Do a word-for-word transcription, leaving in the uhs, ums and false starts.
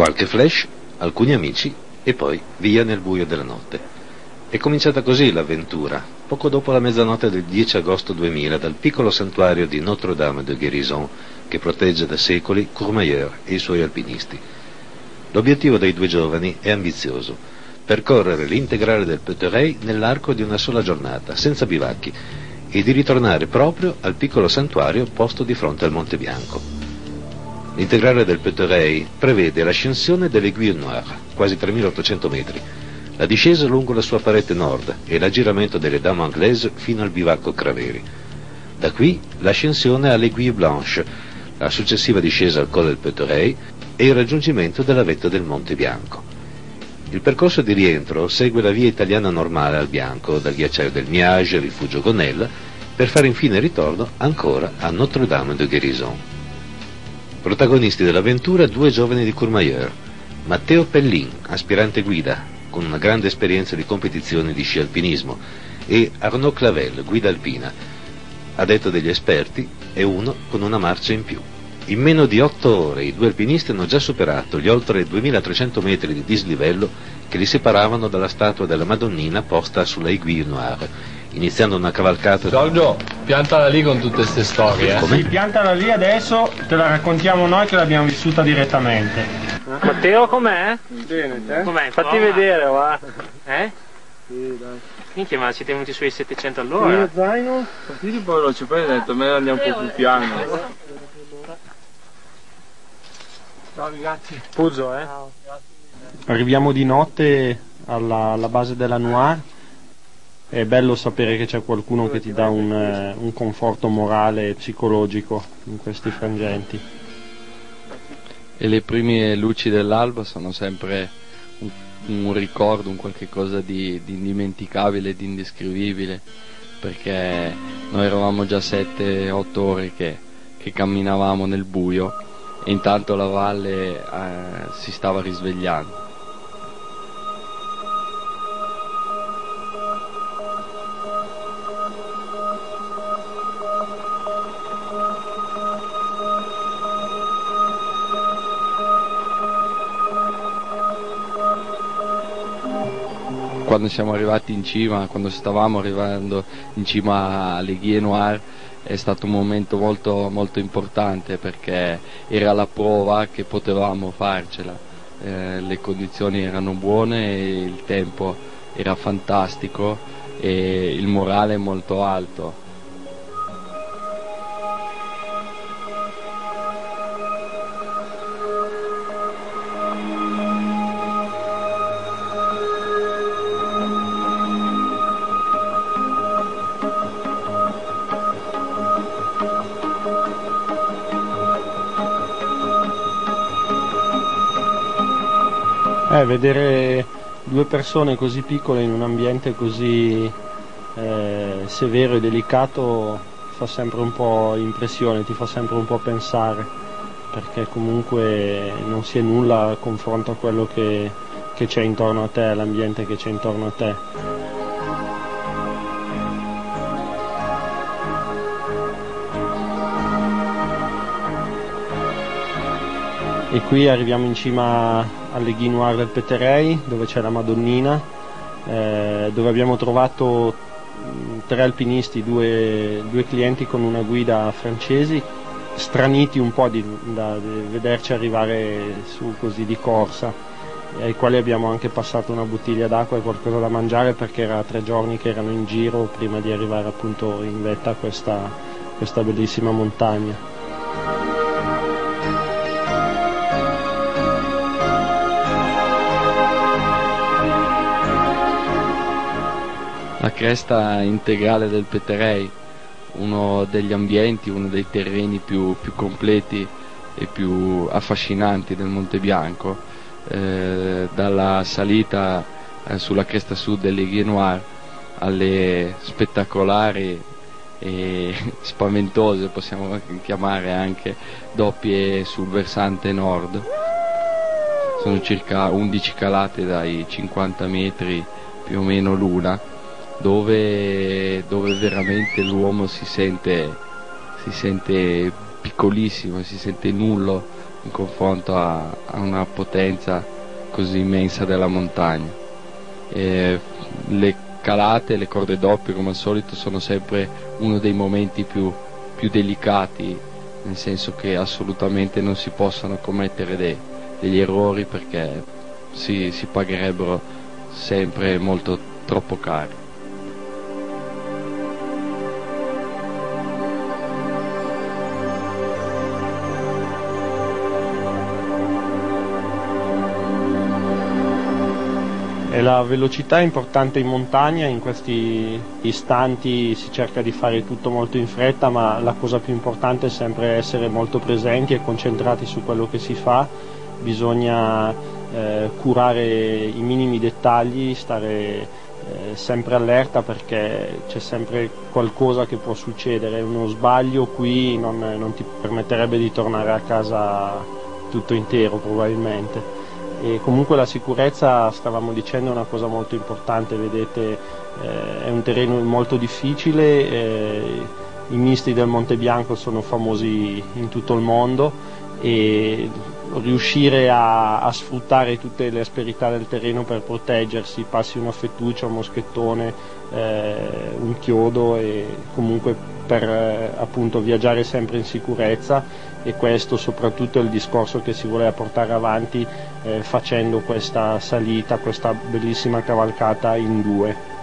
Qualche flash, alcuni amici e poi via nel buio della notte. È cominciata così l'avventura, poco dopo la mezzanotte del dieci agosto duemila, dal piccolo santuario di Notre-Dame de Guérison, che protegge da secoli Courmayeur e i suoi alpinisti. L'obiettivo dei due giovani è ambizioso: percorrere l'integrale del Peuteret nell'arco di una sola giornata, senza bivacchi, e di ritornare proprio al piccolo santuario posto di fronte al Monte Bianco. L'integrale del Peuteret prevede l'ascensione dell'Aiguille Noire, quasi tremilaottocento metri, la discesa lungo la sua parete nord e l'aggiramento delle Dames Anglaises fino al bivacco Craveri. Da qui l'ascensione all'Aiguille Blanche, la successiva discesa al Col del Peuteret e il raggiungimento della vetta del Monte Bianco. Il percorso di rientro segue la via italiana normale al Bianco, dal ghiacciaio del Miage al rifugio Gonella, per fare infine ritorno ancora a Notre-Dame de Guérison. Protagonisti dell'avventura due giovani di Courmayeur: Matteo Pellin, aspirante guida, con una grande esperienza di competizioni di sci alpinismo, e Arnaud Clavel, guida alpina. A detto degli esperti, è uno con una marcia in più. In meno di otto ore i due alpinisti hanno già superato gli oltre duemilatrecento metri di dislivello che li separavano dalla statua della Madonnina posta sulla Aiguille Noire, iniziando una cavalcata. Giorgio, piantala lì con tutte queste storie. Eh? Sì, piantala lì adesso, te la raccontiamo noi che l'abbiamo vissuta direttamente. Matteo, com'è? Bene, te? Com'è? Fatti vedere, va. Eh? Sì, dai. Minchia, ma siete venuti sui settecento all'ora? Lo zaino? Partiti poi veloce, poi hai detto, me andiamo un po' più piano. Ciao ragazzi. Puzzo, eh? Arriviamo di notte alla, alla base della Noire. È bello sapere che c'è qualcuno che ti dà un, eh, un conforto morale e psicologico in questi frangenti. E le prime luci dell'alba sono sempre un, un ricordo, un qualche cosa di, di indimenticabile, di indescrivibile, perché noi eravamo già sette otto ore che, che camminavamo nel buio e intanto la valle eh, si stava risvegliando. Quando siamo arrivati in cima, quando stavamo arrivando in cima alle Aiguille Noire, è stato un momento molto, molto importante, perché era la prova che potevamo farcela, eh, le condizioni erano buone, e il tempo era fantastico e il morale molto alto. Eh, vedere due persone così piccole in un ambiente così eh, severo e delicato fa sempre un po' impressione, ti fa sempre un po' pensare, perché comunque non si è nulla a confronto a quello che, che c'è intorno a te, all'ambiente che c'è intorno a te. E qui arriviamo in cima all'Aiguille Noire del Peuteret, dove c'è la Madonnina, eh, dove abbiamo trovato tre alpinisti, due, due clienti con una guida francesi, straniti un po' di, da, di vederci arrivare su così di corsa, ai quali abbiamo anche passato una bottiglia d'acqua e qualcosa da mangiare, perché era tre giorni che erano in giro prima di arrivare appunto in vetta a questa, questa bellissima montagna. La cresta integrale del Peuteret, uno degli ambienti, uno dei terreni più, più completi e più affascinanti del Monte Bianco, eh, dalla salita eh, sulla cresta sud dell'Aiguille Noire alle spettacolari e spaventose, possiamo chiamare anche, doppie sul versante nord. Sono circa undici calate dai cinquanta metri più o meno l'una, dove, dove veramente l'uomo si sente, si sente piccolissimo, si sente nullo in confronto a, a una potenza così immensa della montagna. E le calate, le corde doppie come al solito sono sempre uno dei momenti più, più delicati, nel senso che assolutamente non si possono commettere dei, degli errori perché si, si pagherebbero sempre molto troppo cari. E la velocità è importante in montagna, in questi istanti si cerca di fare tutto molto in fretta, ma la cosa più importante è sempre essere molto presenti e concentrati su quello che si fa. Bisogna eh, curare i minimi dettagli, stare eh, sempre allerta perché c'è sempre qualcosa che può succedere. Uno sbaglio qui non, non ti permetterebbe di tornare a casa tutto intero probabilmente. E comunque la sicurezza, stavamo dicendo, è una cosa molto importante. Vedete, eh, è un terreno molto difficile, eh, i misti del Monte Bianco sono famosi in tutto il mondo e riuscire a, a sfruttare tutte le asperità del terreno per proteggersi, passi una fettuccia, un moschettone, eh, un chiodo, e comunque per eh, appunto viaggiare sempre in sicurezza. E questo soprattutto è il discorso che si voleva portare avanti eh, facendo questa salita, questa bellissima cavalcata in due.